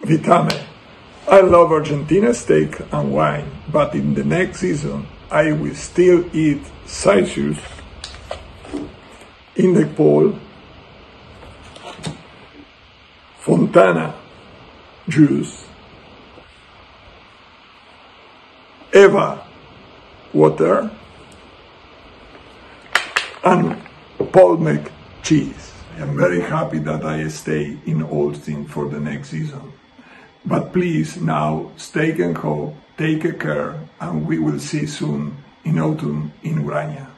Witamy. I love Argentina steak and wine, but in the next season I will still eat Celsius, Indykpol, Fontana juice, Eva water, and Polmek cheese. I am very happy that I stay in Olsztyn for the next season. But please now stay and hope, take care, and we will see soon in autumn in Urania.